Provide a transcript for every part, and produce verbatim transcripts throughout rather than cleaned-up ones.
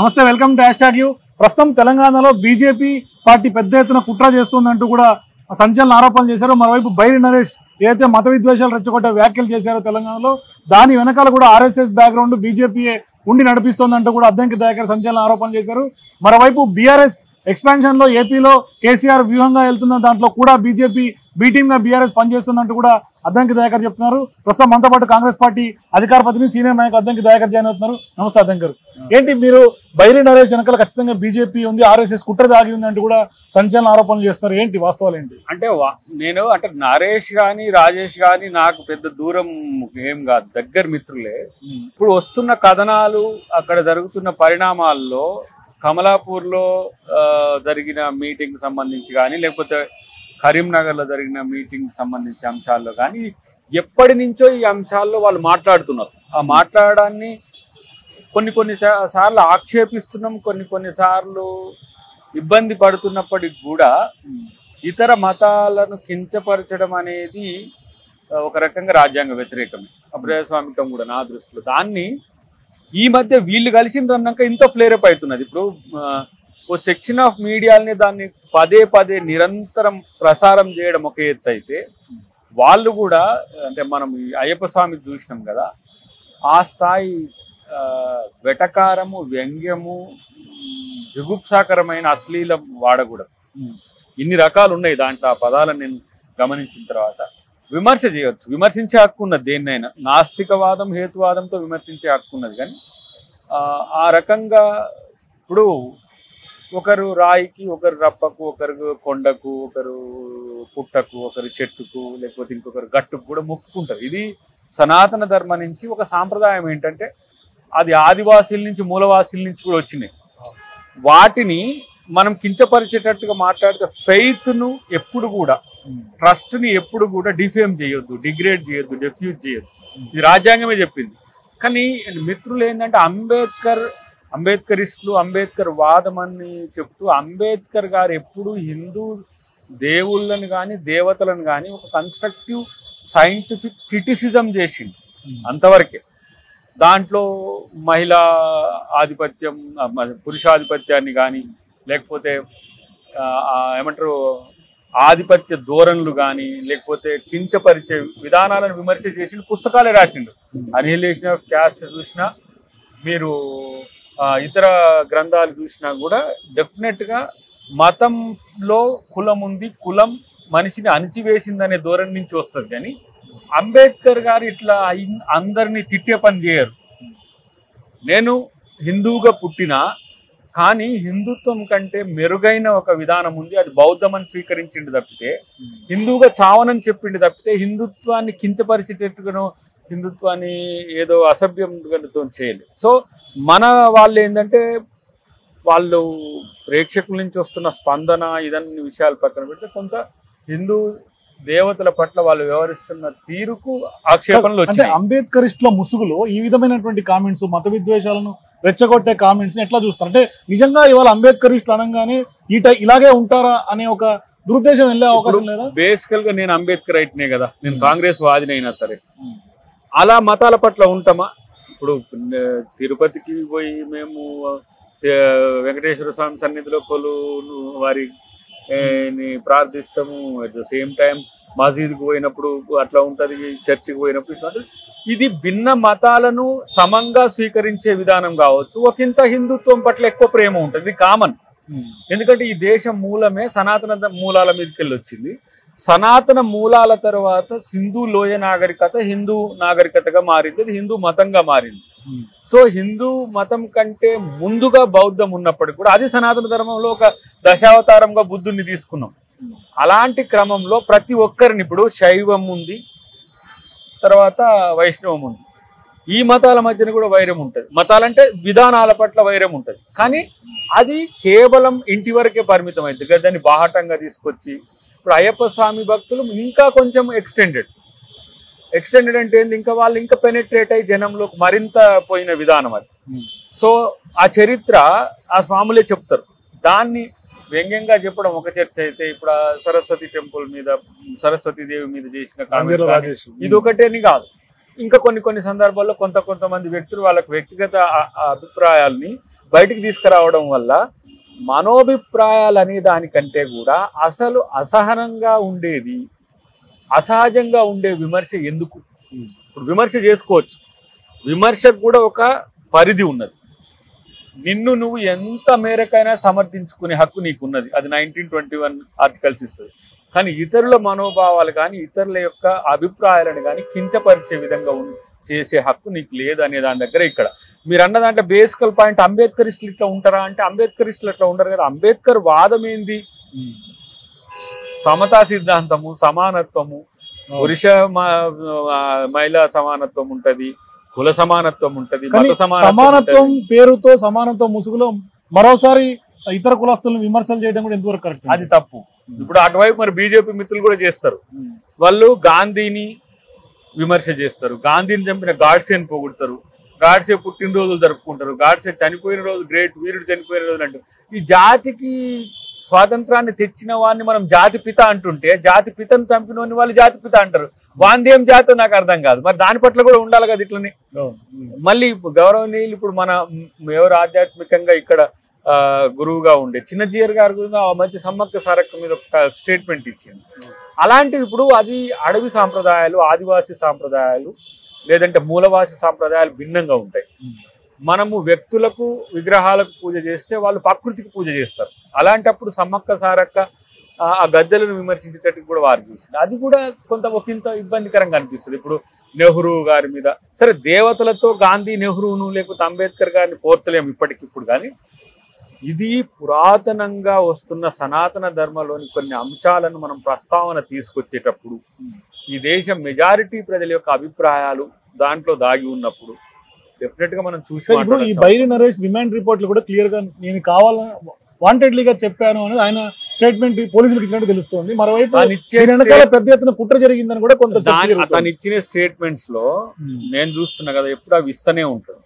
నమస్తే, welcome to hashtag U. ప్రస్తుతం తెలంగాణలో బీజేపీ పార్టీ పెద్ద ఎత్తున కుట్ర చేస్తుందంటూ కూడా సంచలన ఆరోపణలు చేశారు. మరోవైపు బైరి నరేష్ ఏదైతే మత విద్వేషాలు రెచ్చగొట్టే వ్యాఖ్యలు చేశారో తెలంగాణలో, దాని వెనకాల కూడా ఆర్ఎస్ఎస్ బ్యాక్గ్రౌండ్ బీజేపీఏ ఉండి నడిపిస్తోందంటూ కూడా అద్దంకి దయాకర్ సంచలన ఆరోపణలు చేశారు. మరోవైపు బీఆర్ఎస్ ఎక్స్పాన్షన్ లో ఏపీలో కేసీఆర్ వ్యూహంగా వెళ్తున్న దాంట్లో కూడా బీజేపీ బీ టీమ్ గా బీఆర్ఎస్ పనిచేస్తుందంటూ కూడా అద్దంకి దయాకర్ చెప్తున్నారు. ప్రస్తుతం మనతో పాటు కాంగ్రెస్ పార్టీ అధికార ప్రతినిధి సీనియర్ నాయకులు అద్దంకి దయాకర్ జాయిన్ అవుతున్నారు. నమస్తే అద్దంకి గారు. ఏంటి మీరు బైరి నరేష్ వెనకాల ఖచ్చితంగా బీజేపీ ఉంది, ఆర్ఎస్ఎస్ కుట్ర దాగి ఉంది అంటూ కూడా సంచలన ఆరోపణలు చేస్తున్నారు. ఏంటి వాస్తవాలు ఏంటి? అంటే నేను అంటే నరేష్ గాని రాజేష్ గాని నాకు పెద్ద దూరం ఏం కాదు, దగ్గర మిత్రులే. ఇప్పుడు వస్తున్న కథనాలు, అక్కడ జరుగుతున్న పరిణామాల్లో కమలాపూర్ లో జరిగిన మీటింగ్ సంబంధించి కానీ, లేకపోతే కరీంనగర్ లో జరిగిన మీటింగ్ సంబంధించిన అంశాల్లో కానీ ఎప్పటి నుంచో ఈ అంశాల్లో వాళ్ళు మాట్లాడుతున్నారు. ఆ మాట్లాడడాన్ని కొన్ని కొన్ని సార్లు ఆక్షేపిస్తున్నాం, కొన్ని కొన్ని సార్లు ఇబ్బంది పడుతున్నప్పటికి కూడా ఇతర మతాలను కించపరచడం అనేది ఒక రకంగా రాజ్యాంగ వ్యతిరేకమే, అప్రజాస్వామికం కూడా నా దృష్టిలో. దాన్ని ఈ మధ్య వీళ్ళు కలిసిందన్నాక ఇంత ఫ్లేరప్ అవుతున్నది. ఇప్పుడు ఓ సెక్షన్ ఆఫ్ మీడియాని దాన్ని పదే పదే నిరంతరం ప్రసారం చేయడం ఒక ఎత్తు అయితే, వాళ్ళు కూడా అంటే మనం అయ్యప్ప స్వామి చూసినాం కదా, ఆ స్థాయి వెటకారము, వ్యంగ్యము, జుగుప్సాకరమైన అశ్లీలం వాడకూడదు. ఇన్ని రకాలు ఉన్నాయి దాంట్లో. ఆ పదాలను నేను గమనించిన తర్వాత విమర్శ చేయవచ్చు, విమర్శించే హక్కు ఉన్నది దేన్నైనా. నాస్తికవాదం, హేతువాదంతో విమర్శించే హక్కు ఉన్నది. కానీ ఆ రకంగా ఇప్పుడు ఒకరు రాయికి, ఒకరు రప్పకు, ఒకరు కొండకు, ఒకరు పుట్టకు, ఒకరు చెట్టుకు, లేకపోతే ఇంకొకరు గట్టుకు కూడా మొక్కుకుంటారు. ఇది సనాతన ధర్మం నుంచి ఒక సాంప్రదాయం. ఏంటంటే అది ఆదివాసీల నుంచి, మూలవాసీల నుంచి కూడా వచ్చినాయి. వాటిని మనం కించపరిచేటట్టుగా మాట్లాడితే ఫెయిత్ను ఎప్పుడు కూడా, ట్రస్ట్ని ఎప్పుడు కూడా డిఫేమ్ చేయొద్దు, డిగ్రేడ్ చేయొద్దు, డెఫ్యూజ్ చేయొద్దు. ఇది రాజ్యాంగమే చెప్పింది. కానీ మిత్రులు ఏంటంటే అంబేద్కర్ అంబేద్కరిస్టులు అంబేద్కర్ వాదం అని చెప్తూ, అంబేద్కర్ గారు ఎప్పుడు హిందూ దేవుళ్ళని కానీ దేవతలను కానీ ఒక కన్స్ట్రక్టివ్ సైంటిఫిక్ క్రిటిసిజం చేసింది, అంతవరకే. దాంట్లో మహిళా ఆధిపత్యం, పురుషాధిపత్యాన్ని కానీ, లేకపోతే ఏమంటారు ఆధిపత్య ధోరణులు కానీ, లేకపోతే కించపరిచే విధానాలను విమర్శ చేసి పుస్తకాలే రాసిండు. అనిహిలేషన్ ఆఫ్ క్యాస్ట్ చూసినా, మీరు ఇతర గ్రంథాలు చూసినా కూడా డెఫినెట్గా మతంలో కులం ఉంది, కులం మనిషిని అణిచివేసిందనే ధోరణి నుంచి వస్తుంది. కానీ అంబేద్కర్ గారు ఇట్లా అందరినీ తిట్టే పని చేయరు. నేను హిందువుగా పుట్టినా కానీ హిందుత్వం కంటే మెరుగైన ఒక విధానం ఉంది, అది బౌద్ధం అని స్వీకరించింది తప్పితే, హిందువుగా చావనని చెప్పింది తప్పితే, హిందుత్వాన్ని కించపరిచేటట్టుగానో హిందుత్వాన్ని ఏదో అసభ్యంతో చేయలేదు. సో మన వాళ్ళు ఏంటంటే, వాళ్ళు ప్రేక్షకుల నుంచి వస్తున్న స్పందన ఇదన్ని విషయాలు పక్కన పెడితే, కొంత హిందూ దేవతల పట్ల వాళ్ళు వ్యవహరిస్తున్న తీరుకు ఆక్షేపణలు వచ్చాయి. అంబేద్కరిస్టుల ముసుగులో ఈ విధమైనటువంటి కామెంట్స్, మత విద్వేషాలను రెచ్చగొట్టే కామెంట్స్ ఎట్లా చూస్తారు? అంటే నిజంగా ఇవాళ అంబేద్కరిస్టులు అనగానే ఈట ఇలాగే ఉంటారా అనే ఒక దురుద్దేశం వెళ్ళే అవకాశం లేదా? బేసికల్ గా నేను అంబేద్కర్ అయితేనే కదా, నేను కాంగ్రెస్ వాదినైనా సరే అలా మతాల పట్ల ఉంటామా? ఇప్పుడు తిరుపతికి పోయి మేము వెంకటేశ్వర స్వామి సన్నిధిలో కొలు వారి ప్రార్థిస్తాము. అట్ ద సేమ్ టైం మసీదుకి పోయినప్పుడు అట్లా ఉంటుంది, చర్చికి పోయినప్పుడు ఇట్లా. ఇది భిన్న మతాలను సమంగా స్వీకరించే విధానం కావచ్చు. ఒకంత హిందుత్వం పట్ల ఎక్కువ ప్రేమ ఉంటుంది, ఇది కామన్. ఎందుకంటే ఈ దేశం మూలమే సనాతన మూలాల మీదకి వెళ్ళి వచ్చింది. సనాతన మూలాల తర్వాత సింధు లోయ నాగరికత హిందూ నాగరికతగా మారింది, అది హిందూ మతంగా మారింది. సో హిందూ మతం కంటే ముందుగా బౌద్ధం ఉన్నప్పటికీ కూడా అది సనాతన ధర్మంలో ఒక దశావతారంగా బుద్ధుని తీసుకున్నాం. అలాంటి క్రమంలో ప్రతి ఒక్కరిని, ఇప్పుడు శైవం ఉంది, తర్వాత వైష్ణవం ఉంది, ఈ మతాల మధ్యన కూడా వైరం ఉంటుంది. మతాలంటే విధానాల పట్ల వైరం ఉంటుంది, కానీ అది కేవలం ఇంటి వరకే పరిమితం అవుతుంది. దాన్ని బాహటంగా తీసుకొచ్చి ఇప్పుడు అయ్యప్ప స్వామి భక్తులు ఇంకా కొంచెం ఎక్స్టెండెడ్ ఎక్స్టెండెడ్ అంటే ఏంది, ఇంకా వాళ్ళు ఇంకా పెనెట్రేట్ అయ్యి జనంలోకి మరింత పోయిన విధానం అది. సో ఆ చరిత్ర ఆ స్వాములే చెప్తారు. దాన్ని వ్యంగ్యంగా చెప్పడం ఒక చర్చ అయితే, ఇప్పుడు సరస్వతి టెంపుల్ మీద, సరస్వతీదేవి మీద చేసిన కామెంట్స్ ఇది ఒకటేని కాదు, ఇంకా కొన్ని కొన్ని సందర్భాల్లో కొంత కొంతమంది వ్యక్తులు వాళ్ళకి వ్యక్తిగత అభిప్రాయాల్ని బయటికి తీసుకురావడం వల్ల మనోభిప్రాయాలు అనే దానికంటే కూడా అసలు అసహనంగా ఉండేది, అసహజంగా ఉండే విమర్శ ఎందుకు? ఇప్పుడు విమర్శ చేసుకోవచ్చు, విమర్శకు కూడా ఒక పరిధి ఉన్నది. నిన్ను నువ్వు ఎంత మేరకైనా సమర్థించుకునే హక్కు నీకున్నది, అది నైన్టీన్ ట్వంటీ వన్ ఆర్టికల్స్ ఇస్తుంది. కానీ ఇతరుల మనోభావాలు కానీ ఇతరుల యొక్క అభిప్రాయాలను కానీ కించపరిచే విధంగా చేసే హక్కు నీకు లేదు అనే దాని దగ్గర ఇక్కడ మీరు అన్న దాంట్లో బేసికల్ పాయింట్ అంబేద్కరిస్టులు ఇట్లా ఉంటారా అంటే అంబేద్కరిస్టులు అట్లా ఉండరు కదా. అంబేద్కర్ వాదం ఏంది? సమతా సిద్ధాంతము, సమానత్వము, పురుష మహిళా సమానత్వం ఉంటది, కుల సమానత్వం ఉంటది, మత సమానత్వం పేరుతో సమానత్వం ముసుగులో మరోసారి ఇతర కులస్తులను విమర్శలు చేయడం కూడా ఎంతవరకు కరెక్ట్? అది తప్పు. ఇప్పుడు అటువైపు మరి బీజేపీ మిత్రులు కూడా చేస్తారు. వాళ్ళు గాంధీని విమర్శ చేస్తారు, గాంధీని చంపిన గాడ్సేని పొగుడతారు, గాడ్సే పుట్టినరోజులు జరుపుకుంటారు, గాడ్సే చనిపోయిన రోజు గ్రేట్ వీరుడు చనిపోయిన రోజులు అంటారు. ఈ జాతికి స్వాతంత్రాన్ని తెచ్చిన వాడిని మనం జాతి పిత అంటుంటే జాతి పితను చంపిన వాళ్ళు జాతి పిత అంటారు. వాందేం జాతో నాకు అర్థం కాదు. మరి దాని పట్ల కూడా ఉండాలి కదా ఇట్లనే. మళ్ళీ గౌరవనీయులు ఇప్పుడు మన ఎవరు ఆధ్యాత్మికంగా ఇక్కడ ఆ గురువుగా ఉండే చిన్నజీయర్ గారి గురించి ఆ మధ్య సమ్మక్క సారక్క మీద ఒక స్టేట్మెంట్ ఇచ్చింది. అలాంటివి ఇప్పుడు అది అడవి సాంప్రదాయాలు, ఆదివాసీ సాంప్రదాయాలు లేదంటే మూలవాసి సాంప్రదాయాలు భిన్నంగా ఉంటాయి. మనము వ్యక్తులకు విగ్రహాలకు పూజ చేస్తే వాళ్ళు ప్రకృతికి పూజ చేస్తారు. అలాంటప్పుడు సమ్మక్క సారక్క ఆ గద్దెలను విమర్శించేటట్టు కూడా వారు చూసింది. అది కూడా కొంత ఒకంత ఇబ్బందికరంగా అనిపిస్తుంది. ఇప్పుడు నెహ్రూ గారి మీద సరే దేవతలతో గాంధీ నెహ్రూను లేకపోతే అంబేద్కర్ గారిని పోర్చలేము ఇప్పటికిప్పుడు, కానీ ఇది పురాతనంగా వస్తున్న సనాతన ధర్మంలోని కొన్ని అంశాలను మనం ప్రస్తావన తీసుకొచ్చేటప్పుడు ఈ దేశం మెజారిటీ ప్రజల యొక్క అభిప్రాయాలు దాంట్లో దాగి ఉన్నప్పుడు డెఫినెట్ గా మనం చూసి ఈ బైరి నరేష్ రిమాండ్ రిపోర్ట్లు కూడా క్లియర్ గా నేను కావాలని వాంటెడ్లీగా చెప్పాను అని ఆయన స్టేట్మెంట్ పోలీసులకు ఇచ్చినట్టు తెలుస్తుంది. మరోవైపు పెద్ద ఎత్తున కుట్ర జరిగిందని కూడా కొంత తను ఇచ్చిన స్టేట్మెంట్స్ లో నేను చూస్తున్నా కదా ఎప్పుడు అవి ఇస్తూనే ఉంటాడు.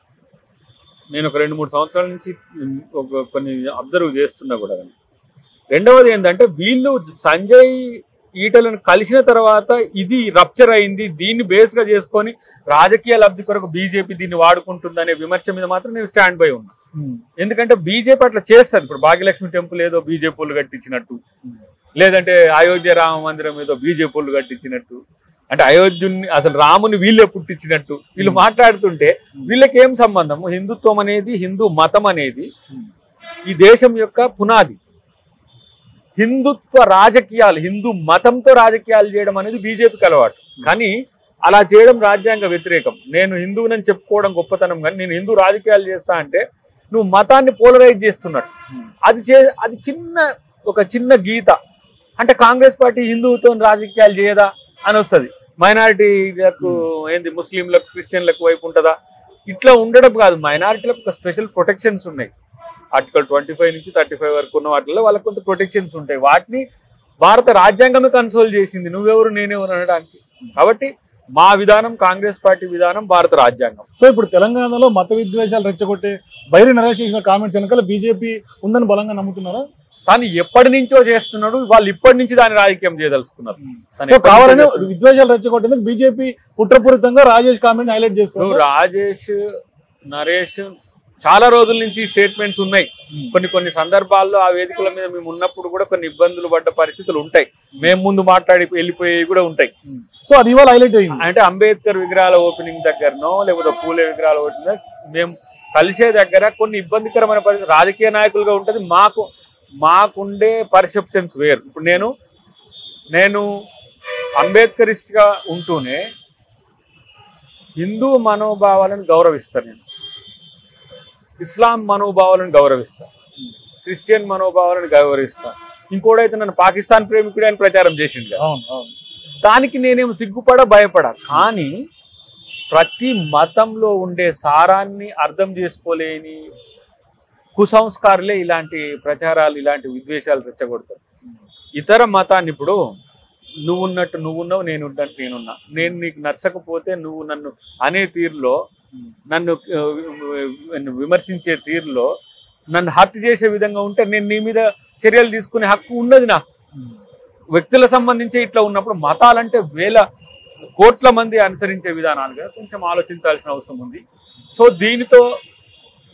నేను ఒక రెండు మూడు సంవత్సరాల నుంచి ఒక కొన్ని అబ్జర్వ్ చేస్తున్నా కూడా. రెండవది ఏంటంటే వీళ్ళు సంజయ్ ఈటలను కలిసిన తర్వాత ఇది రప్చర్ అయింది, దీన్ని బేస్ గా చేసుకొని రాజకీయ లబ్ధి కొరకు బీజేపీ దీన్ని వాడుకుంటుందనే విమర్శ మీద మాత్రం నేను స్టాండ్ బై ఉన్నా. ఎందుకంటే బీజేపీ అట్లా చేస్తుంది. ఇప్పుడు భాగ్యలక్ష్మి టెంపుల్ ఏదో బీజేపీలు కట్టించినట్టు, లేదంటే అయోధ్య రామ మందిరం ఏదో బీజేపీలు కట్టించినట్టు, అంటే అయోధ్యుని అసలు రాముని వీళ్ళే పుట్టించినట్టు వీళ్ళు మాట్లాడుతుంటే వీళ్ళకి ఏం సంబంధం? హిందుత్వం అనేది, హిందూ మతం అనేది ఈ దేశం యొక్క పునాది. హిందుత్వ రాజకీయాలు, హిందూ మతంతో రాజకీయాలు చేయడం అనేది బీజేపీకి అలవాటు. కానీ అలా చేయడం రాజ్యాంగ వ్యతిరేకం. నేను హిందువునని చెప్పుకోవడం గొప్పతనం, కానీ నేను హిందూ రాజకీయాలు చేస్తా అంటే నువ్వు మతాన్ని పోలరైజ్ చేస్తున్నట్టు. అది చే అది చిన్న ఒక చిన్న గీత. అంటే కాంగ్రెస్ పార్టీ హిందువుతో రాజకీయాలు చేయదా అని వస్తుంది. మైనారిటీలకు ఏంది, ముస్లింలకు క్రిస్టియన్లకు వైపు ఉంటుందా? ఇట్లా ఉండడం కాదు. మైనారిటీలకు ఒక స్పెషల్ ప్రొటెక్షన్స్ ఉన్నాయి. ఆర్టికల్ ట్వంటీ ఫైవ్ నుంచి థర్టీ ఫైవ్ వరకు ఉన్న వాటిలో వాళ్ళకి కొంత ప్రొటెక్షన్స్ ఉంటాయి. వాటిని భారత రాజ్యాంగమే కన్సోల్ చేసింది. నువ్వెవరు నేనెవరు అనడానికి. కాబట్టి మా విధానం, కాంగ్రెస్ పార్టీ విధానం, భారత రాజ్యాంగం. సో ఇప్పుడు తెలంగాణలో మత విద్వేషాలు రెచ్చగొట్టే బైరి నరేష్ చేసిన కామెంట్స్ వెనకాల బీజేపీ ఉందని బలంగా నమ్ముతున్నారా? తాను ఎప్పటి నుంచో చేస్తున్నాడు, వాళ్ళు ఇప్పటి నుంచి దాన్ని రాజకీయం చేయదలుచుకున్నారు. కావాలని విద్వేషాలు రెచ్చగొట్టేందుకు బీజేపీ కుట్రపూరితంగా రాజేష్ కామెంట్ హైలైట్ చేస్తున్నారు. రాజేష్ నరేష్ చాలా రోజుల నుంచి స్టేట్మెంట్స్ ఉన్నాయి. కొన్ని కొన్ని సందర్భాల్లో ఆ వేదికల మీద మేము ఉన్నప్పుడు కూడా కొన్ని ఇబ్బందులు పడ్డ పరిస్థితులు ఉంటాయి. మేము ముందు మాట్లాడి వెళ్ళిపోయేవి కూడా ఉంటాయి. సో అది ఇవాళ హైలైట్ అయింది. అంటే అంబేద్కర్ విగ్రహాల ఓపెనింగ్ దగ్గరనో లేకపోతే పూలే విగ్రహాల ఓపెనింగ్ మేము కలిసే దగ్గర కొన్ని ఇబ్బందికరమైన పరిస్థితి రాజకీయ నాయకులుగా ఉంటుంది. మాకు మాకుండే పర్సెప్షన్స్ వేరు. ఇప్పుడు నేను నేను అంబేద్కరిస్ట్ గా ఉంటూనే హిందూ మనోభావాలను గౌరవిస్తాను, నేను ఇస్లాం మనోభావాలను గౌరవిస్తాను, క్రిస్టియన్ మనోభావాలను గౌరవిస్తాను. ఇంకోడైతే నన్ను పాకిస్తాన్ ప్రేమికుడే అని ప్రచారం చేసిండు కదా, దానికి నేనేం సిగ్గుపడ భయపడా. కానీ ప్రతి మతంలో ఉండే సారాన్ని అర్థం చేసుకోలేని కుసంస్కారులే ఇలాంటి ప్రచారాలు, ఇలాంటి విద్వేషాలు రెచ్చగొడతారు. ఇతర మతాన్ని ఇప్పుడు నువ్వు ఉన్నట్టు నువ్వున్నావు, నేను ఉన్నట్టు నేనున్నా, నేను నీకు నచ్చకపోతే నువ్వు నన్ను అనే తీరులో, నన్ను విమర్శించే తీరులో, నన్ను హర్ట్ చేసే విధంగా ఉంటే నేను నీ మీద చర్యలు తీసుకునే హక్కు ఉన్నది నాకు. వ్యక్తుల సంబంధించి ఇట్లా ఉన్నప్పుడు మతాలంటే వేల కోట్ల మంది అనుసరించే విధానాలుగా కొంచెం ఆలోచించాల్సిన అవసరం ఉంది. సో దీనితో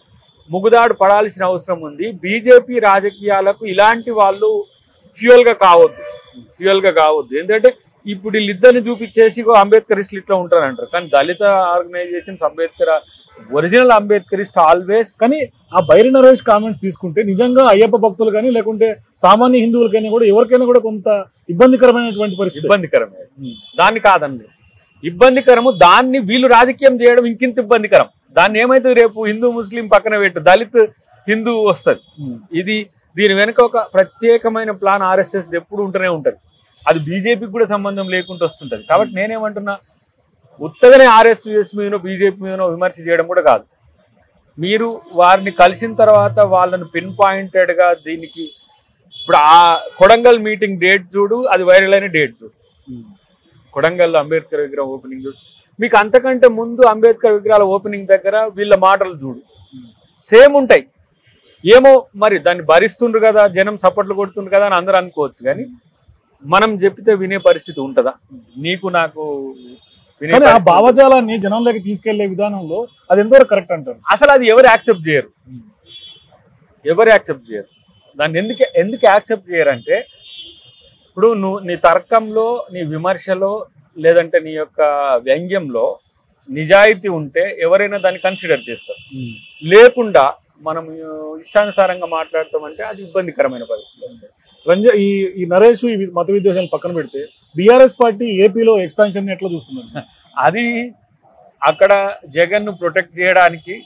ముగుదాడు పడాల్సిన అవసరం ఉంది. బీజేపీ రాజకీయాలకు ఇలాంటి వాళ్ళు ఫ్యూయల్ గా కావద్దు ఫ్యూయల్ గా కావద్దు ఎందుకంటే ఇప్పుడు వీళ్ళిద్దరిని చూపించేసి అంబేద్కరిస్టులు ఇట్లా ఉంటారంటారు. కానీ దళిత organisations Ambedkar original Ambedkarist always. కానీ ఆ బైరి నరేష్ కామెంట్స్ తీసుకుంటే నిజంగా అయ్యప్ప భక్తులు కానీ లేకుంటే సామాన్య హిందువులకైనా కూడా ఎవరికైనా కూడా కొంత ఇబ్బందికరమైనటువంటి పరిస్థితి. ఇబ్బందికరమే దాన్ని కాదండి, ఇబ్బందికరము. దాన్ని వీళ్ళు రాజకీయం చేయడం ఇంకింత ఇబ్బందికరం. దాన్ని ఏమైతే రేపు హిందూ ముస్లిం పక్కన పెట్టు దళిత్ హిందూ వస్తుంది. ఇది దీని వెనుక ఒక ప్రత్యేకమైన ప్లాన్ ఆర్ఎస్ఎస్ ఎప్పుడు ఉంటూనే ఉంటుంది. అది బీజేపీకి కూడా సంబంధం లేకుండా వస్తుంటది. కాబట్టి నేనేమంటున్నా, ఉత్తగానే ఆర్ఎస్ఎస్ మీదనో బీజేపీ మీదనో విమర్శ చేయడం కూడా కాదు. మీరు వారిని కలిసిన తర్వాత వాళ్ళని పిన్ పాయింటెడ్ గా దీనికి ఇప్పుడు ఆ కొడంగల్ మీటింగ్ డేట్ చూడు, అది వైరల్ అయిన డేట్ చూడు. కొడంగల్ అంబేద్కర్ విగ్రహం ఓపెనింగ్ చూడు. మీకు అంతకంటే ముందు అంబేద్కర్ విగ్రహాల ఓపెనింగ్ దగ్గర వీళ్ళ మాటలు చూడు, సేమ్ ఉంటాయి. ఏమో మరి దాన్ని భరిస్తుండ్రు కదా, జనం సపోర్ట్లు కొడుతుండ్రు కదా అని అందరూ అనుకోవచ్చు. కానీ మనం చెప్పితే వినే పరిస్థితి ఉంటుందా? నీకు నాకు వినే ఆ భావజాలాన్ని జనంలోకి తీసుకెళ్లే విధానంలో అది ఎంతవరకు కరెక్ట్ అంటారు? అసలు అది ఎవరు యాక్సెప్ట్ చేయరు, ఎవరు యాక్సెప్ట్ చేయరు. దాన్ని ఎందుకు ఎందుకు యాక్సెప్ట్ చేయరంటే, ఇప్పుడు నువ్వు నీ తర్కంలో, నీ విమర్శలో, లేదంటే నీ యొక్క వ్యంగ్యంలో నిజాయితీ ఉంటే ఎవరైనా దాన్ని కన్సిడర్ చేస్తారు. లేకుండా మనం ఇష్టానుసారంగా మాట్లాడతామంటే అది ఇబ్బందికరమైన పరిస్థితి. రంజ ఈ ఈ నరేష్ ఈ మత విద్వేషాలు పక్కన పెడితే బీఆర్ఎస్ పార్టీ ఏపీలో ఎక్స్పాన్షన్ ఎట్లా చూస్తున్నారు? అది అక్కడ జగన్ ను ప్రొటెక్ట్ చేయడానికి,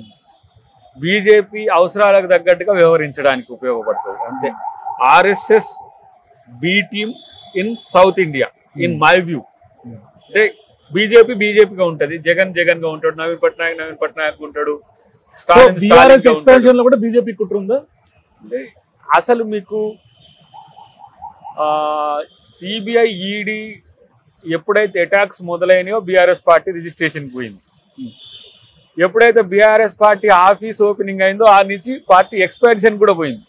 బీజేపీ అవసరాలకు తగ్గట్టుగా వ్యవహరించడానికి ఉపయోగపడుతుంది అంతే. RSS B team in South India in my view. అంటే బీజేపీ బీజేపీగా ఉంటది, జగన్ జగన్ గా ఉంటాడు, నవీన్ పట్నాయక్ నవీన్ పట్నాయక్ ఉంటాడు. బీఆర్ఎస్ ఎక్స్పాన్షన్ లో కూడా బీజేపీ కుట్ర ఉందా? అసలు మీకు సిబిఐ ఈడీ ఎప్పుడైతే అటాక్స్ మొదలైనయో బీఆర్ఎస్ పార్టీ రిజిస్ట్రేషన్ పోయింది. ఎప్పుడైతే బీఆర్ఎస్ పార్టీ ఆఫీస్ ఓపెనింగ్ అయిందో ఆ నుంచి పార్టీ ఎక్స్పాన్షన్ కూడా పోయింది.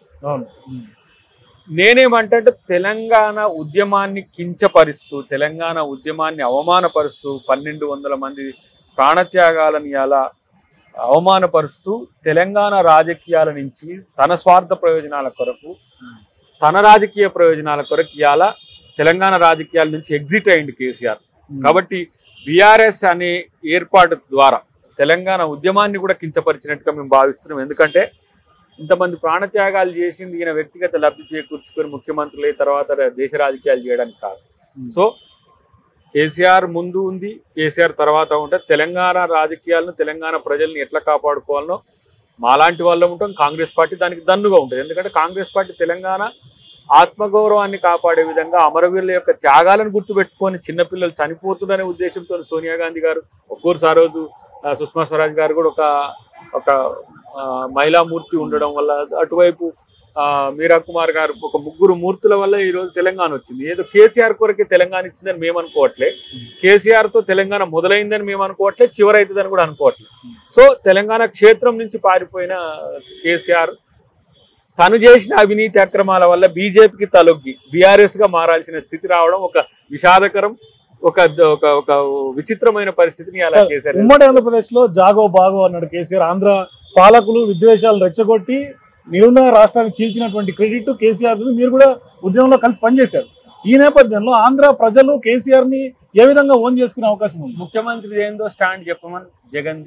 నేనేమంటే తెలంగాణ ఉద్యమాన్ని కించపరుస్తూ, తెలంగాణ ఉద్యమాన్ని అవమానపరుస్తూ, పన్నెండు వందల మంది ప్రాణత్యాగాలను ఇలా అవమానపరుస్తూ తెలంగాణ రాజకీయాల నుంచి తన స్వార్థ ప్రయోజనాల కొరకు, తన రాజకీయ ప్రయోజనాల కొరకు ఇవాళ తెలంగాణ రాజకీయాల నుంచి ఎగ్జిట్ అయింది కేసీఆర్. కాబట్టి బీఆర్ఎస్ అనే ఏర్పాటు ద్వారా తెలంగాణ ఉద్యమాన్ని కూడా కించపరిచినట్టుగా మేము భావిస్తున్నాం. ఎందుకంటే ఇంతమంది ప్రాణత్యాగాలు చేసింది ఈయన వ్యక్తిగత లబ్ధి చేకూర్చుకొని ముఖ్యమంత్రులు అయిన తర్వాత దేశ రాజకీయాలు చేయడానికి కాదు. సో కేసీఆర్ ముందు ఉంది, కేసీఆర్ తర్వాత ఉంటుంది. తెలంగాణ రాజకీయాలను, తెలంగాణ ప్రజల్ని ఎట్లా కాపాడుకోవాలనో మాలాంటి వాళ్ళం ఉంటాం. కాంగ్రెస్ పార్టీ దానికి దన్నుగా ఉంటుంది. ఎందుకంటే కాంగ్రెస్ పార్టీ తెలంగాణ ఆత్మగౌరవాన్ని కాపాడే విధంగా, అమరవీరుల యొక్క త్యాగాలను గుర్తుపెట్టుకొని చిన్నపిల్లలు చనిపోతుందనే ఉద్దేశంతో సోనియా గాంధీ గారు, కోర్స్ ఆ రోజు సుష్మా స్వరాజ్ గారు కూడా ఒక ఒక మహిళా మూర్తి ఉండడం వల్ల, అటువైపు మీరా కుమార్ గారు, ఒక ముగ్గురు మూర్తుల వల్ల ఈ రోజు తెలంగాణ వచ్చింది. ఏదో కేసీఆర్ కొరకే తెలంగాణ ఇచ్చిందని మేము అనుకోవట్లే, కేసీఆర్ తో తెలంగాణ మొదలైందని మేము అనుకోవట్లే, చివరైతుందని కూడా అనుకోవట్లేదు. సో తెలంగాణ క్షేత్రం నుంచి పారిపోయిన కేసీఆర్ తను చేసిన అవినీతి అక్రమాల వల్ల బీజేపీకి తలొగ్గి బీఆర్ఎస్ గా మారాల్సిన స్థితి రావడం ఒక విషాదకరం, ఒక ఒక విచిత్రమైన పరిస్థితిని అలా కేసీఆర్. ఉమ్మడి ఆంధ్రప్రదేశ్ లో జాగో బాగో అన్నాడు కేసీఆర్. ఆంధ్ర పాలకులు విద్వేషాలు రెచ్చగొట్టి నిర్ణయ రాష్ట్రాన్ని చీల్చినటువంటి క్రెడిట్ కేసీఆర్. మీరు కూడా ఉద్యమంలో కలిసి పనిచేశారు. ఈ నేపథ్యంలో ఆంధ్ర ప్రజలు కేసీఆర్ ని ఏ విధంగా ఓన్ చేసుకునే అవకాశం ఉంది? ముఖ్యమంత్రి ఏందో స్టాండ్ చెప్పమని జగన్ది.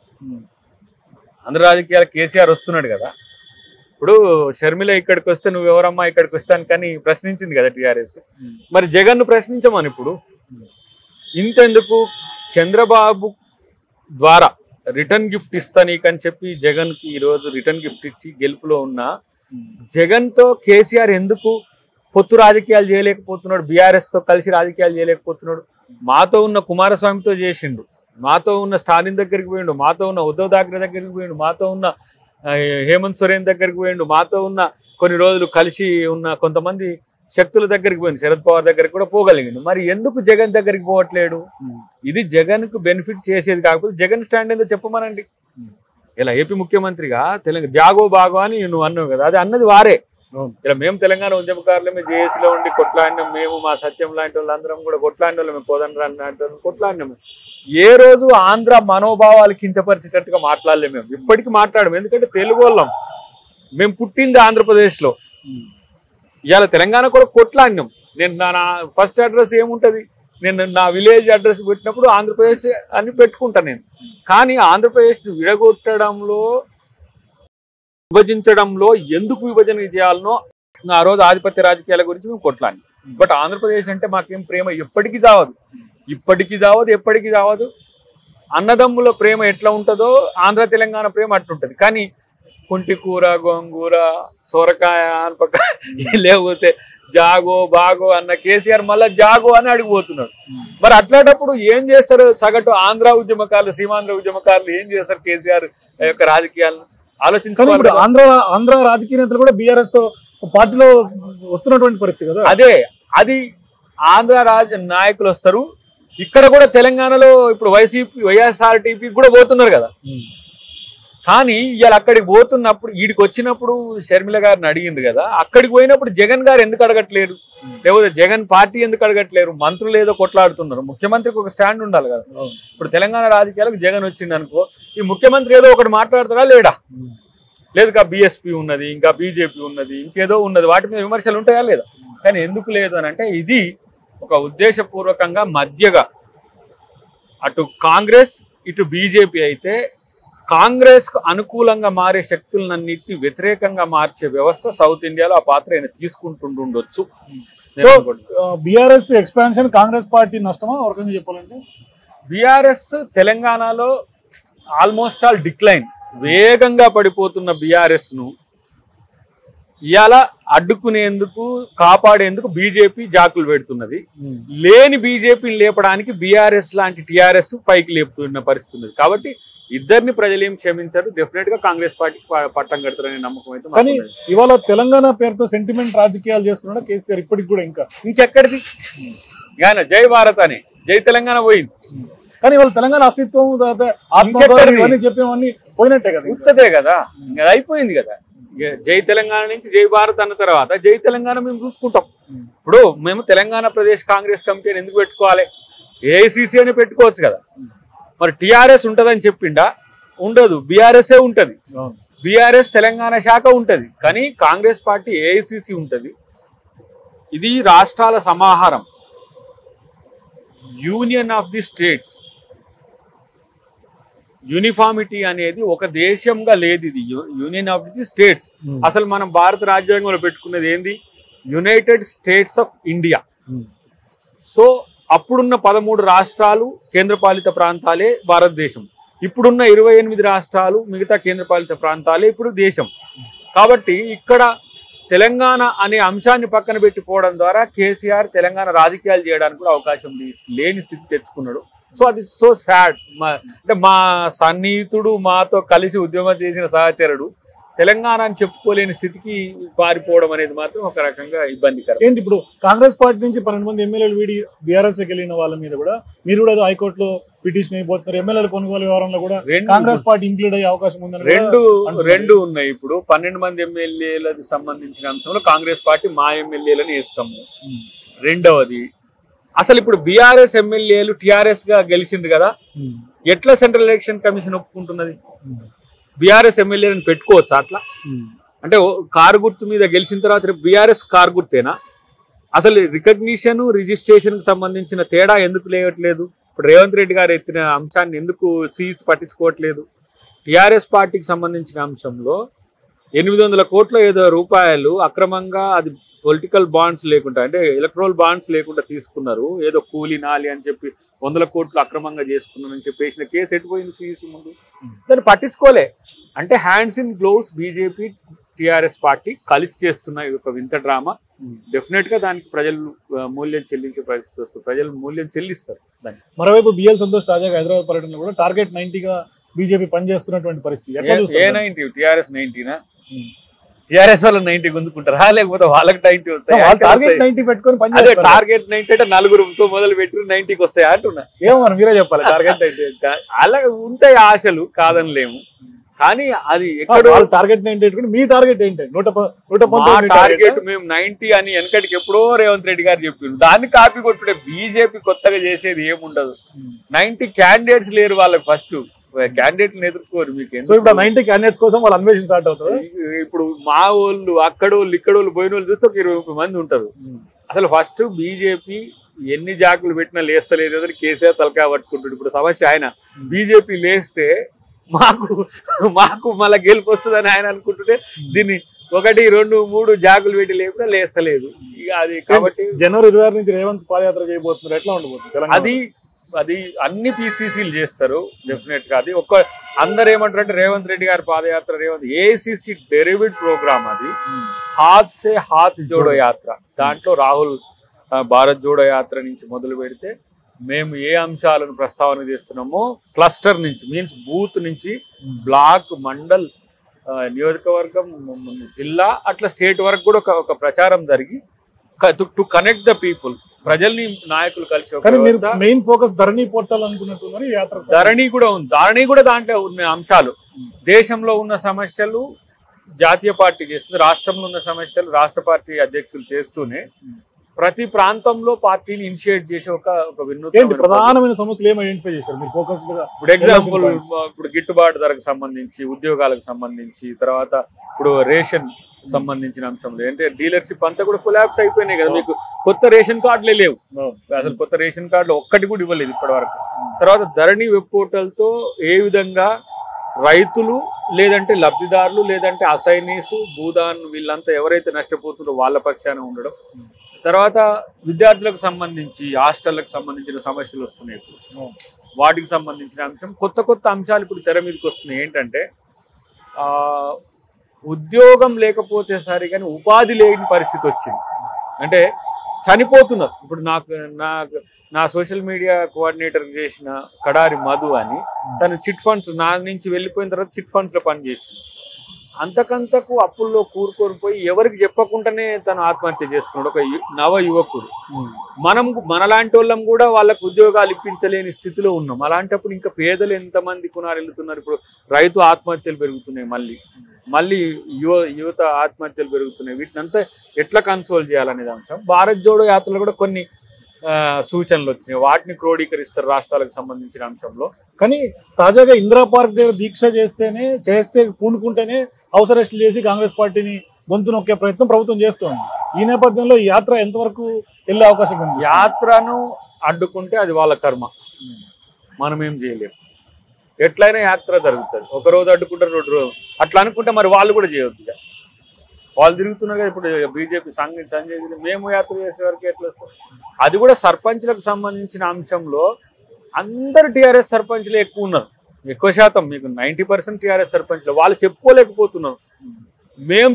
ఆంధ్ర రాజకీయాలు కేసీఆర్ వస్తున్నాడు కదా. ఇప్పుడు షర్మిల ఇక్కడికి వస్తే నువ్వు ఎవరమ్మా ఇక్కడికి వస్తాను కానీ ప్రశ్నించింది కదా టీఆర్ఎస్. మరి జగన్ ను ప్రశ్నించమని ఇప్పుడు ఇంతెందుకు, చంద్రబాబు ద్వారా రిటర్న్ గిఫ్ట్ ఇస్తా నీకని చెప్పి జగన్ కి ఈ రోజు రిటర్న్ గిఫ్ట్ ఇచ్చి గెలుపులో ఉన్న జగన్ తో కేసీఆర్ ఎందుకు పొత్తు రాజకీయాలు చేయలేకపోతున్నాడు? బీఆర్ఎస్ తో కలిసి రాజకీయాలు చేయలేకపోతున్నాడు? మాతో ఉన్న కుమారస్వామితో చేసిండు, మాతో ఉన్న స్టాలిన్ దగ్గరికి పోయిండు, మాతో ఉన్న ఉద్ధవ్ ఠాక్రే దగ్గరికి పోయిండు, మాతో ఉన్న హేమంత్ సోరెన్ దగ్గరికి పోయిండు, మాతో ఉన్న కొన్ని రోజులు కలిసి ఉన్న కొంతమంది శక్తుల దగ్గరికి పోయింది, శరద్ పవార్ దగ్గరికి కూడా పోగలిగిండు. మరి ఎందుకు జగన్ దగ్గరికి పోవట్లేడు? ఇది జగన్ కు బెనిఫిట్ చేసేది కాకపోతే జగన్ స్టాండ్ ఏందో చెప్పమనండి. ఇలా ఏపీ ముఖ్యమంత్రిగా తెలంగాణ జాగో బాగో అని నువ్వు అన్నావు కదా, అది అన్నది వారే. ఇలా మేము తెలంగాణ ఉద్యమకారులమే జేఏసీలో ఉండి కొట్లాడినాం, మేము మా సత్యం లాంటి వాళ్ళందరం కూడా కొట్లాడిన వాళ్ళమే, కోదండ లాంటి వాళ్ళు కొట్లాడినాము. ఏ రోజు ఆంధ్ర మనోభావాలు కించపరిచేటట్టుగా మాట్లాడలేము మేము, ఇప్పటికీ మాట్లాడము. ఎందుకంటే తెలుగు వాళ్ళం, మేము పుట్టింది ఆంధ్రప్రదేశ్లో. ఇవాళ తెలంగాణ కూడా కొట్లాడినాం. నేను నా ఫస్ట్ అడ్రస్ ఏముంటుంది, నేను నా విలేజ్ అడ్రస్ పెట్టినప్పుడు ఆంధ్రప్రదేశ్ అని పెట్టుకుంటాను నేను. కానీ ఆంధ్రప్రదేశ్ని విడగొట్టడంలో, విభజించడంలో ఎందుకు విభజన చేయాలనో ఆ రోజు ఆధిపత్య రాజకీయాల గురించి మేము కొట్లాడి. బట్ ఆంధ్రప్రదేశ్ అంటే మాకేం ప్రేమ ఎప్పటికీ చావదు, ఇప్పటికీ చావదు, ఎప్పటికీ చావదు. అన్నదమ్ముల ప్రేమ ఎట్లా ఉంటుందో ఆంధ్ర తెలంగాణ ప్రేమ అట్లుంటుంది. కానీ కుంటి కూర, గోంగూర, సొరకాయ అనపక లేకపోతే జాగో బాగో అన్న కేసీఆర్ మళ్ళీ జాగో అని అడిగిపోతున్నాడు. మరి అట్లాంటప్పుడు ఏం చేస్తారు సగటు ఆంధ్ర ఉద్యమకారులు, సీమాంధ్ర ఉద్యమకారులు ఏం చేస్తారు కేసీఆర్ యొక్క రాజకీయాలను ఆలోచించాలి. ఆంధ్ర ఆంధ్ర రాజకీయ నేతలు కూడా బీఆర్ఎస్ తో పార్టీలో వస్తున్నటువంటి పరిస్థితి కదా. అదే అది ఆంధ్ర రాజ నాయకులు వస్తారు, ఇక్కడ కూడా తెలంగాణలో ఇప్పుడు వైసీపీ వైఎస్ఆర్టీపీ కూడా పోతున్నారు కదా. కానీ ఇవాళ అక్కడికి పోతున్నప్పుడు, వీడికి వచ్చినప్పుడు షర్మిల గారిని అడిగింది కదా, అక్కడికి పోయినప్పుడు జగన్ గారు ఎందుకు అడగట్లేరు, లేకపోతే జగన్ పార్టీ ఎందుకు అడగట్లేరు? మంత్రులు ఏదో కొట్లాడుతున్నారు, ముఖ్యమంత్రికి ఒక స్టాండ్ ఉండాలి కదా. ఇప్పుడు తెలంగాణ రాజకీయాలకు జగన్ వచ్చింది అనుకో, ఈ ముఖ్యమంత్రి ఏదో ఒకటి మాట్లాడతారా లేడా? లేదు, ఇంకా బీఎస్పీ ఉన్నది, ఇంకా బీజేపీ ఉన్నది, ఇంకేదో ఉన్నది, వాటి మీద విమర్శలు ఉంటాయా లేదా? కానీ ఎందుకు లేదు అని అంటే, ఇది ఒక ఉద్దేశపూర్వకంగా మధ్యగా అటు కాంగ్రెస్ ఇటు బీజేపీ అయితే కాంగ్రెస్ కు అనుకూలంగా మారే శక్తులన్నింటినీ వ్యతిరేకంగా మార్చే వ్యవస్థ సౌత్ ఇండియాలో ఆ పాత్ర ఆయన తీసుకుంటుండొచ్చు. So BRS expansion Congress party నష్టమా ఒక రకంగా చెప్పాలంటే? బీఆర్ఎస్ తెలంగాణలో ఆల్మోస్ట్ ఆల్ డిక్లైన్, వేగంగా పడిపోతున్న బీఆర్ఎస్ ను ఇవాళ అడ్డుకునేందుకు, కాపాడేందుకు బీజేపీ జాకులు పెడుతున్నది. లేని బీజేపీని లేపడానికి బీఆర్ఎస్ లాంటి టీఆర్ఎస్ పైకి లేపుతున్న పరిస్థితి ఉన్నది. కాబట్టి ఇద్దరిని ప్రజలు ఏం క్షమించారు, డెఫినెట్ గా కాంగ్రెస్ పార్టీకి పట్టం కడతారనే నమ్మకం అయితే. కానీ ఇవాళ తెలంగాణ పేరుతో సెంటిమెంట్ రాజకీయాలు చేస్తున్నాడు కేసీఆర్ ఇప్పటికి కూడా. ఇంకా ఇంకెక్కడిది ఆయన జై భారత్ అని, జై తెలంగాణ పోయింది. కానీ ఇవాళ తెలంగాణ అస్తిత్వం చెప్పేవన్నీ పోయినట్టే కదా, ఉత్తదే కదా, ఇంకా అయిపోయింది కదా. జై తెలంగాణ నుంచి జై భారత్ అన్న తర్వాత జై తెలంగాణ మేము చూసుకుంటాం. ఇప్పుడు మేము తెలంగాణ ప్రదేశ్ కాంగ్రెస్ కమిటీ అని ఎందుకు పెట్టుకోవాలి? ఏఐసిసి అని పెట్టుకోవచ్చు కదా. మరి టీఆర్ఎస్ ఉంటదని చెప్పిండా? ఉండదు, బీఆర్ఎస్ఏ ఉంటది. బీఆర్ఎస్ తెలంగాణ శాఖ ఉంటది, కానీ కాంగ్రెస్ పార్టీ ఏఐసిసి ఉంటది. ఇది రాష్ట్రాల సమాహారం, union of the states. Uniformity అనేది ఒక దేశంగా లేదు, ఇది యూనియన్ ఆఫ్ ది స్టేట్స్. అసలు మనం భారత రాజ్యాంగంలో పెట్టుకున్నది ఏంది? United States of India. So అప్పుడున్న పదమూడు రాష్ట్రాలు కేంద్రపాలిత ప్రాంతాలే భారతదేశం. ఇప్పుడున్న ఇరవై ఎనిమిది రాష్ట్రాలు మిగతా కేంద్రపాలిత ప్రాంతాలే ఇప్పుడు దేశం. కాబట్టి ఇక్కడ తెలంగాణ అనే అంశాన్ని పక్కన పెట్టిపోవడం ద్వారా కేసీఆర్ తెలంగాణ రాజకీయాలు చేయడానికి కూడా అవకాశం లేని స్థితి తెచ్చుకున్నాడు. సో అది సో సాడ్. మా అంటే మా సన్నిహితుడు, మాతో కలిసి ఉద్యమం చేసిన సహచరుడు తెలంగాణ అని చెప్పుకోలేని స్థితికి పారిపోవడం అనేది మాత్రం ఒక రకంగా ఇబ్బందికరం. ఏంటి ఇప్పుడు కాంగ్రెస్ పార్టీ నుంచి పన్నెండు మంది ఎమ్మెల్యేలు వీడి బీఆర్ఎస్ లోకి వెళ్ళిన వాళ్ళ మీద కూడా మీరు కూడా హైకోర్టులో పిటిషన్ అయిపోతున్నారు. ఎమ్మెల్యేల కొనుగోలు వ్యవహారంలో కూడా కాంగ్రెస్ పార్టీ ఇంక్లూడ్ అయ్యే అవకాశం ఉందని రెండు రెండు ఉన్నాయి. ఇప్పుడు పన్నెండు మంది ఎమ్మెల్యేలకు సంబంధించిన అంశంలో కాంగ్రెస్ పార్టీ మా ఎమ్మెల్యేలను వేస్తాము. రెండవది, అసలు ఇప్పుడు బీఆర్ఎస్ ఎమ్మెల్యేలు టీఆర్ఎస్ గా గెలిచింది కదా, ఎట్లా సెంట్రల్ ఎలక్షన్ కమిషన్ ఒప్పుకుంటున్నది? బీఆర్ఎస్ ఎమ్మెల్యేలను పెట్టుకోవచ్చు అట్లా? అంటే కారు గుర్తు మీద గెలిచిన తర్వాత బీఆర్ఎస్ కారు గుర్తేనా? అసలు రికగ్నిషన్ రిజిస్ట్రేషన్ కి సంబంధించిన తేడా ఎందుకు లేవట్లేదు? ఇప్పుడు రేవంత్ రెడ్డి గారు ఎత్తిన అంశాన్ని ఎందుకు సీజ్ పట్టించుకోవట్లేదు? టీఆర్ఎస్ పార్టీకి సంబంధించిన అంశంలో ఎనిమిది వందల కోట్ల ఏదో రూపాయలు అక్రమంగా, అది పొలిటికల్ బాండ్స్ లేకుండా అంటే ఎలక్ట్రల్ బాండ్స్ లేకుండా తీసుకున్నారు, ఏదో కూలీ నాలి అని చెప్పి వందల కోట్లు అక్రమంగా చేసుకున్నారని చెప్పేసిన కేసు ఎటుపోయింది సీఈసీ ముందు? దాన్ని పట్టించుకోలే. అంటే hands in gloves BJP TRS party కలిసి చేస్తున్న ఒక వింత డ్రామా. డెఫినెట్ గా దానికి ప్రజలు మూల్యం చెల్లించే పరిస్థితి వస్తుంది, ప్రజలు మూల్యం చెల్లిస్తారు దాన్ని. మరోవైపు బిఎల్ సంతోష్ తాజాగా హైదరాబాద్ పర్యటనలో కూడా టార్గెట్ నైన్టీగా బీజేపీ పనిచేస్తున్నటువంటి పరిస్థితి. ఏ నైన్టీ? టీఆర్ఎస్ నైన్టీనా? టీఆర్ఎస్ వాళ్ళు నైన్టీ గుంజుకుంటారా, లేకపోతే వాళ్ళకి నైన్టీ వస్తాయి? టార్గెట్ నైన్టీ పెట్టుకొని అదే టార్గెట్ నైన్టీ అంటే నలుగురుతో మొదలు పెట్టి నైన్టీకి వస్తాయి అంటున్నా. ఏమో మీరే చెప్పాలి. టార్గెట్ నైన్టీ అలా ఉంటాయి ఆశలు, కాదనిలేము. కానీ అది ఎక్కడ టార్గెట్ ఏంటి, మీ టార్గెట్ ఏంటి? నూట నూట టార్గెట్ మేము నైన్టీ అని వెనకటికి ఎప్పుడో రేవంత్ రెడ్డి గారు చెప్పిండు, దాన్ని కాపీ కొట్టుడే. బీజేపీ కొత్తగా చేసేది ఏముండదు. నైన్టీ క్యాండిడేట్స్ లేరు వాళ్ళకి, ఫస్ట్ క్యాండిడేట్ ఎదుర్కోరు. మీకు నైన్టీ క్యాండిడేట్స్ కోసం వాళ్ళు అన్వేషణ స్టార్ట్ అవుతారు. ఇప్పుడు మా వాళ్ళు అక్కడ వాళ్ళు ఇక్కడ వాళ్ళు పోయిన వాళ్ళు చూస్తే ఒక ఇరవై ముప్పై మంది ఉంటారు. అసలు ఫస్ట్ బీజేపీ ఎన్ని జాకులు పెట్టినా లేస్తలేదు అని కేసీఆర్ తలకాయ పట్టుకుంటాడు. ఇప్పుడు సమస్య ఆయన బీజేపీ లేస్తే మాకు మాకు మళ్ళీ గెలుపు వస్తుందని ఆయన అనుకుంటుంటే దీన్ని ఒకటి రెండు మూడు జాకులు పెట్టి లేకుండా లేస్తలేదు. ఇక అది కాబట్టి జనవరి ఇరవై ఆరు నుంచి రేవంత్ పాదయాత్ర చేయబోతున్నారు, ఎట్లా ఉండబోతుంది? అది అది అన్ని పీసీసీలు చేస్తారు డెఫినెట్ గా. అది ఒక్క అందరు ఏమంటారు అంటే రేవంత్ రెడ్డి గారి padayatra Revanth AICC derived programme, అది హాత్ సే హాత్ జోడో యాత్ర. దాంట్లో రాహుల్ భారత్ జోడో యాత్ర నుంచి మొదలు పెడితే మేము ఏ అంశాలను ప్రస్తావన చేస్తున్నామో క్లస్టర్ నుంచి, మీన్స్ బూత్ నుంచి బ్లాక్, మండల్, నియోజకవర్గం, జిల్లా, అట్లా స్టేట్ వరకు కూడా ఒక ప్రచారం జరిగి టు కనెక్ట్ ద పీపుల్, ప్రజల్ని నాయకులు కలిసి. మెయిన్ ఫోకస్ ధరణి పోర్టల్ అనుకున్నట్టు యాత్ర. ధరణి కూడా ఉంది, ధరణి కూడా దాంట్లో ఉన్న అంశాలు, దేశంలో ఉన్న సమస్యలు జాతీయ పార్టీ చేస్తుంది, రాష్ట్రంలో ఉన్న సమస్యలు రాష్ట్ర పార్టీ అధ్యక్షులు చేస్తూనే ప్రతి ప్రాంతంలో పార్టీని ఇనిషియేట్ చేసి ఒక ఒక వినూత్న ప్రధానమైన సమస్యలు ఏమి ఐడెంటిఫై చేశారు మీరు ఫోకస్? ఇప్పుడు ఎగ్జాంపుల్ ఇప్పుడు గిట్టుబాటు ధరకు సంబంధించి, ఉద్యోగాలకు సంబంధించి, తర్వాత ఇప్పుడు రేషన్ సంబంధించిన అంశంలో అంటే డీలర్షిప్ అంతా కూడా కొలాప్స్ అయిపోయినాయి కదా. మీకు కొత్త రేషన్ కార్డులే లేవు అసలు, కొత్త రేషన్ కార్డులు ఒక్కటి కూడా ఇవ్వలేదు ఇప్పటి వరకు. తర్వాత ధరణి వెబ్ పోర్టల్తో ఏ విధంగా రైతులు లేదంటే లబ్ధిదారులు లేదంటే అసైనీస్ భూదాన్ వీళ్ళంతా ఎవరైతే నష్టపోతుందో వాళ్ళ పక్షాన ఉండడం. తర్వాత విద్యార్థులకు సంబంధించి హాస్టళ్లకు సంబంధించిన సమస్యలు వస్తున్నాయి, వాటికి సంబంధించిన అంశం, కొత్త కొత్త అంశాలు ఇప్పుడు తెర మీదకి వస్తున్నాయి. ఏంటంటే ఆ ఉద్యోగం లేకపోతే సరే కానీ ఉపాధి లేని పరిస్థితి వచ్చింది. అంటే చనిపోతున్నారు. ఇప్పుడు నాకు నాకు నా సోషల్ మీడియా కోఆర్డినేటర్ చేసిన కడారి మధు అని, తను చిట్ ఫండ్స్ నా నుంచి వెళ్ళిపోయిన తర్వాత చిట్ ఫండ్స్లో పనిచేసింది. అంతకంతకు అప్పుల్లో కూరుకొని పోయి ఎవరికి చెప్పకుండానే తను ఆత్మహత్య చేసుకున్నాడు ఒక నవ యువకుడు. మనం మనలాంటి వాళ్ళం కూడా వాళ్ళకు ఉద్యోగాలు ఇప్పించలేని స్థితిలో ఉన్నాం. అలాంటప్పుడు ఇంకా పేదలు ఎంతమంది కునారు వెళ్తున్నారు. ఇప్పుడు రైతు ఆత్మహత్యలు పెరుగుతున్నాయి, మళ్ళీ మళ్ళీ యువ యువత ఆత్మహత్యలు పెరుగుతున్నాయి. వీటిని అంతా ఎట్లా కన్సోల్ చేయాలనేది అంశం. భారత్ జోడో యాత్రలో కూడా కొన్ని సూచనలు వచ్చినాయి, వాటిని క్రోడీకరిస్తారు రాష్ట్రాలకు సంబంధించిన అంశంలో. కానీ తాజాగా ఇందిరా పార్క్ దగ్గర దీక్ష చేస్తేనే చేస్తే పూనుకుంటేనే హౌస్ అరెస్టులు చేసి కాంగ్రెస్ పార్టీని గొంతు నొక్కే ప్రయత్నం ప్రభుత్వం చేస్తోంది. ఈ నేపథ్యంలో ఈ యాత్ర ఎంతవరకు వెళ్ళే అవకాశం ఉంది? యాత్రను అడ్డుకుంటే అది వాళ్ళ కర్మ, మనం ఏం చేయలేము. ఎట్లయినా యాత్ర జరుగుతుంది. ఒక రోజు అడ్డుకుంటారు, రెండు రోజు అట్లా అనుకుంటే మరి వాళ్ళు కూడా చేయవద్దు. వాళ్ళు తిరుగుతున్నారు కదా ఇప్పుడు బీజేపీ సంఘ సంజయ్ మేము యాత్ర చేసే వరకు ఎట్లా వస్తాం? అది కూడా సర్పంచ్లకు సంబంధించిన అంశంలో అందరు టీఆర్ఎస్ సర్పంచ్లు ఎక్కువ ఉన్నారు, ఎక్కువ శాతం. మీకు నైన్టీ పర్సెంట్ టీఆర్ఎస్ సర్పంచ్లు వాళ్ళు చెప్పుకోలేకపోతున్నారు. మేము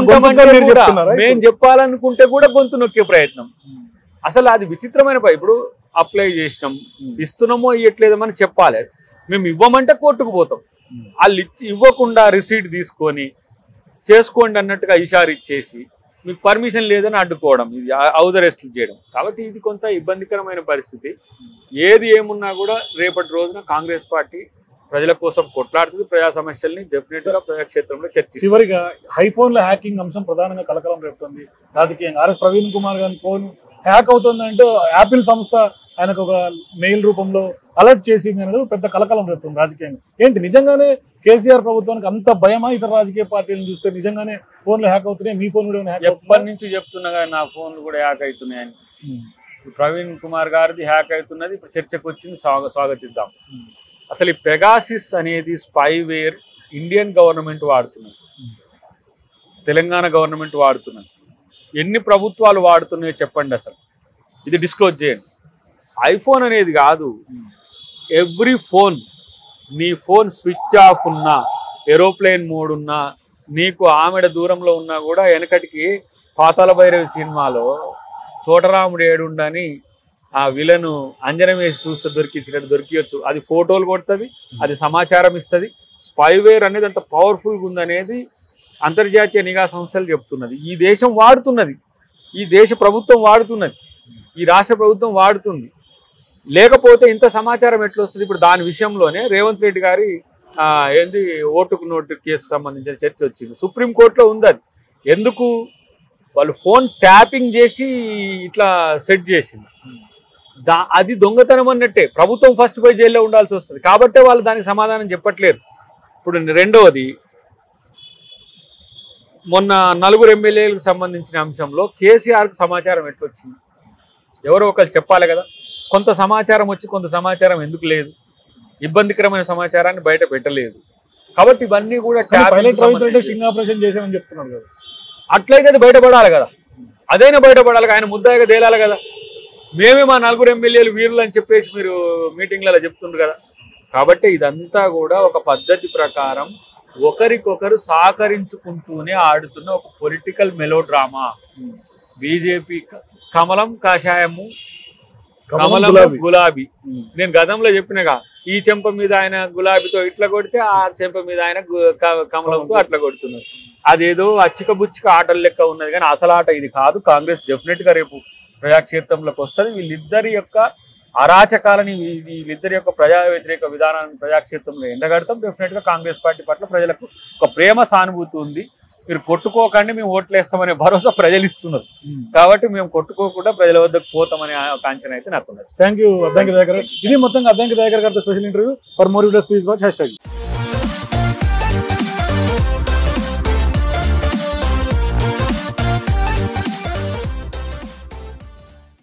మేము చెప్పాలనుకుంటే కూడా గొంతు నొక్కే ప్రయత్నం. అసలు అది విచిత్రమైన పని. ఇప్పుడు అప్లై చేసినాం, ఇస్తున్నామో ఇవ్వట్లేదో అని చెప్పాలి. మేము ఇవ్వమంటే కోర్టుకు పోతాం. వాళ్ళు ఇవ్వకుండా రిసీట్ తీసుకొని చేసుకోండి అన్నట్టుగా ఇషారు ఇచ్చేసి మీకు పర్మిషన్ లేదని అడ్డుకోవడం, ఇది హౌస్ అరెస్టులు చేయడం. కాబట్టి ఇది కొంత ఇబ్బందికరమైన పరిస్థితి. ఏది ఏమున్నా కూడా రేపటి రోజున కాంగ్రెస్ పార్టీ ప్రజల కోసం కొట్లాడుతుంది. ప్రజా సమస్యల్ని డెఫినెట్ గా ప్రజాక్షేత్రంలో చర్చ. చివరిగా ఐఫోన్ లో హ్యాకింగ్ అంశం ప్రధానంగా కలకలం రేపుతుంది రాజకీయంగా. ఆర్ఎస్ ప్రవీణ్ కుమార్ గారి ఫోన్ హ్యాక్ అవుతుందంటూ యాపిల్ సంస్థ ఆయనకు ఒక మెయిల్ రూపంలో అలర్ట్ చేసింది అనేది పెద్ద కలకలం రేపుతుంది రాజకీయంగా. ఏంటి నిజంగానే కేసీఆర్ ప్రభుత్వానికి అంత భయమా? ఇతర రాజకీయ పార్టీలను చూస్తే నిజంగానే ఫోన్లు హ్యాక్ అవుతున్నాయి, మీ ఫోన్ కూడా హ్యాక్? ఎప్పటి నుంచి చెప్తున్నా కానీ నా ఫోన్లు కూడా హ్యాక్ అవుతున్నాయని. ప్రవీణ్ కుమార్ గారిది హ్యాక్ అవుతున్నది, ఇప్పుడు చర్చకు వచ్చింది, స్వాగతిద్దాం. అసలు ఈ పెగాసిస్ అనేది స్పైవేర్ ఇండియన్ గవర్నమెంట్ వాడుతున్నది, తెలంగాణ గవర్నమెంట్ వాడుతున్నది. ఎన్ని ప్రభుత్వాలు వాడుతున్నాయో చెప్పండి, అసలు ఇది డిస్క్లోజ్ చేయండి. ఐఫోన్ అనేది కాదు, ఎవ్రీ ఫోన్, నీ ఫోన్ స్విచ్ ఆఫ్ ఉన్నా, ఏరోప్లేన్ మోడ్ ఉన్నా, నీకు ఆమెడ దూరంలో ఉన్నా కూడా వెనకటికి పాతాళ భైరవి సినిమాలో తోటరాముడు ఏడుండని ఆ విలను అంజనం వేసి చూస్తే దొరికించినట్టు దొరికియచ్చు. అది ఫోటోలు కొడుతుంది, అది సమాచారం ఇస్తుంది. స్పైవేర్ అనేది అంత పవర్ఫుల్గా ఉందనేది అంతర్జాతీయ నిఘా సంస్థలు చెప్తున్నది. ఈ దేశం వాడుతున్నది, ఈ దేశ ప్రభుత్వం వాడుతున్నది, ఈ రాష్ట్ర ప్రభుత్వం వాడుతుంది. లేకపోతే ఇంత సమాచారం ఎట్లా వస్తుంది? ఇప్పుడు దాని విషయంలోనే రేవంత్ రెడ్డి గారి ఏంది ఓటుకు నోటు కేసుకు సంబంధించిన చర్చ వచ్చింది. సుప్రీంకోర్టులో ఉంది అది. ఎందుకు వాళ్ళు ఫోన్ ట్యాపింగ్ చేసి ఇట్లా సెట్ చేసింది. దా అది దొంగతనం అన్నట్టే. ప్రభుత్వం ఫస్ట్ పోయి జైల్లో ఉండాల్సి వస్తుంది కాబట్టే వాళ్ళు దానికి సమాధానం చెప్పట్లేరు. ఇప్పుడు రెండవది, మొన్న నలుగురు ఎమ్మెల్యేలకు సంబంధించిన అంశంలో కేసీఆర్కు సమాచారం ఎట్లొచ్చింది? ఎవరో ఒకరు చెప్పాలి కదా. కొంత సమాచారం వచ్చి కొంత సమాచారం ఎందుకు లేదు? ఇబ్బందికరమైన సమాచారాన్ని బయట పెట్టలేదు కాబట్టి ఇవన్నీ కూడా అట్లయితే అది బయటపడాలి కదా. అదైనా బయటపడాలి. ఆయన ముద్దాయిగా తేలాలి కదా. మేమే మా నలుగురు ఎమ్మెల్యేలు వీరులు అని చెప్పేసి మీరు మీటింగ్లలో చెప్తుండ్రు కదా. కాబట్టి ఇదంతా కూడా ఒక పద్ధతి ప్రకారం ఒకరికొకరు సహకరించుకుంటూనే ఆడుతున్న ఒక పొలిటికల్ మెలో డ్రామా. బీజేపీ కమలం కాషాయము, కమలం గులాబీ. నేను గతంలో చెప్పినగా, ఈ చెంప మీద ఆయన గులాబీతో ఇట్లా కొడితే ఆ చెంప మీద ఆయన కమలంతో అట్లా కొడుతున్నారు. అదేదో అచ్చిక బుచ్చిక ఆటల లెక్క ఉన్నది కానీ అసలు ఆట ఇది కాదు. కాంగ్రెస్ డెఫినెట్ గా రేపు ప్రజాక్షేత్రంలోకి వస్తుంది. వీళ్ళిద్దరి యొక్క అరాచకాలని, వీళ్ళిద్దరి యొక్క ప్రజా వ్యతిరేక విధానాన్ని ప్రజాక్షేత్రంలో ఎండగడతాం. డెఫినెట్ గా కాంగ్రెస్ పార్టీ పట్ల ప్రజలకు ఒక ప్రేమ సానుభూతి ఉంది. మీరు కొట్టుకోకండి, మేము ఓట్లు వేస్తామనే భరోసా ప్రజలు ఇస్తున్నారు కాబట్టి మేము కొట్టుకోకుండా ప్రజల వద్దకు పోతామనే కాంచన అయితే నాకు ఉన్నది. Thank you Addanki Dayakar. ఇది మొత్తంగా అద్దంకి దయాకర్ గారితో special interview. For more videos please watch hash tag.